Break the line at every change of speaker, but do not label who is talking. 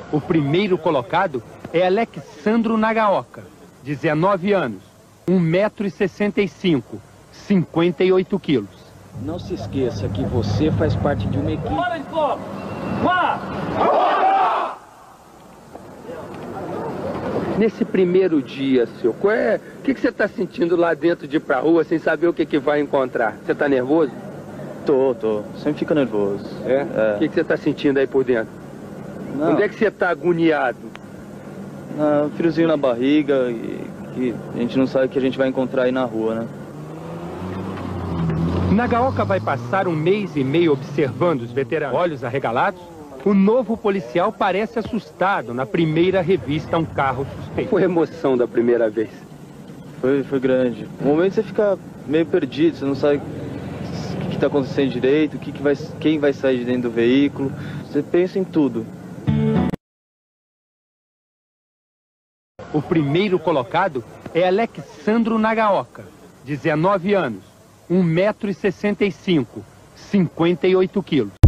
O primeiro colocado é Alexandro Nagaoka, 19 anos, 1,65 m, 58 quilos.
Não se esqueça que você faz parte de uma equipe.
Nesse primeiro dia, seu, o que você está sentindo lá dentro de ir pra rua sem saber o que vai encontrar? Você está nervoso?
Tô. Sempre fica nervoso.
É? O que você está sentindo aí por dentro?
Não.
Onde é que você está agoniado?
Um friozinho na barriga e que a gente não sabe o que a gente vai encontrar aí na rua, né?
Nagaoka vai passar 1 mês e meio observando os veteranos. Olhos arregalados, o novo policial parece assustado na primeira revista a um carro suspeito. Foi a emoção da primeira vez?
Foi grande. No momento você fica meio perdido, você não sabe o que está acontecendo direito, quem vai sair de dentro do veículo. Você pensa em tudo.
O primeiro colocado é Alexandro Nagaoka, 19 anos, 1,65 m, 58 quilos.